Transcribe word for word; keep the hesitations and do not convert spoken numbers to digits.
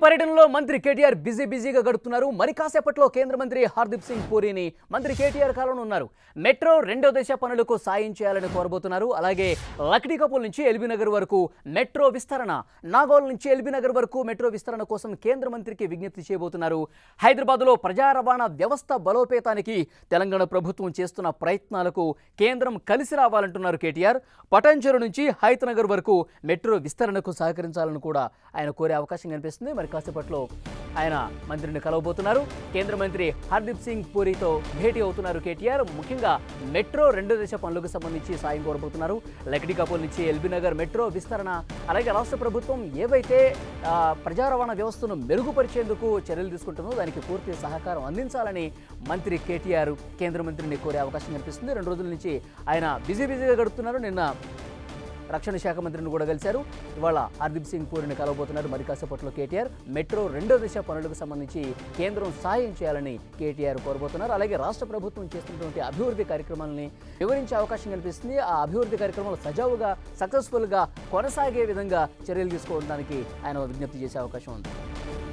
పర్యటనలో మంత్రి కేటీఆర్ బిజీ బిజీగా గడుపుతున్నారు. మరి కాసేపట్లో కేంద్ర మంత్రి హర్దీప్ సింగ్ పూరీని మంత్రి కేటీఆర్ కలవనున్నారు. మెట్రో రెండో దశ పనులకు సాయం చేయాలని కోరబోతున్నారు. అలాగే లక్డీ కపూల్ నుంచి ఎల్బీ నగర్ వరకు మెట్రో విస్తరణ, నాగోల్ నుంచి ఎల్బీ నగర్ వరకు మెట్రో విస్తరణ కోసం కేంద్ర మంత్రికి విజ్ఞప్తి చేయబోతున్నారు. హైదరాబాద్లో ప్రజా రవాణా వ్యవస్థ బలోపేతానికి తెలంగాణ ప్రభుత్వం చేస్తున్న ప్రయత్నాలకు కేంద్రం కలిసి రావాలంటున్నారు కేటీఆర్. పటాన్చెరు నుంచి హైత్ నగర్ వరకు మెట్రో విస్తరణకు సహకరించాలని కూడా ఆయన కోరే అవకాశం కనిపిస్తుంది. మరి కాసేపట్లో ఆయన మంత్రిని కలవబోతున్నారు. కేంద్ర మంత్రి హర్దీప్ సింగ్ పూరితో భేటీ అవుతున్నారు కేటీఆర్. ముఖ్యంగా మెట్రో రెండో దశ పనులకు సంబంధించి సాయం కోరబోతున్నారు. లక్డీ కపూల్ నుంచి ఎల్బీ నగర్ మెట్రో విస్తరణ, అలాగే రాష్ట్ర ప్రభుత్వం ఏవైతే ప్రజా రవాణా వ్యవస్థను మెరుగుపరిచేందుకు చర్యలు తీసుకుంటుందో దానికి పూర్తి సహకారం అందించాలని మంత్రి కేటీఆర్ కేంద్ర మంత్రిని కోరే అవకాశం కనిపిస్తుంది. రెండు రోజుల నుంచి ఆయన బిజీ బిజీగా గడుపుతున్నారు. నిన్న రక్షణ శాఖ మంత్రిని కూడా కలిశారు. ఇవాళ హర్దీప్ సింగ్ పూరిని కలవబోతున్నారు. మరి కాసేపట్లో కేటీఆర్ మెట్రో రెండో దశ పనులకు సంబంధించి కేంద్రం సాయం చేయాలని కేటీఆర్ కోరబోతున్నారు. అలాగే రాష్ట్ర ప్రభుత్వం చేస్తున్నటువంటి అభివృద్ధి కార్యక్రమాలని వివరించే అవకాశం కనిపిస్తుంది. ఆ అభివృద్ధి కార్యక్రమాలు సజావుగా సక్సెస్ఫుల్గా కొనసాగే విధంగా చర్యలు తీసుకోవడానికి ఆయన విజ్ఞప్తి చేసే అవకాశం ఉంది.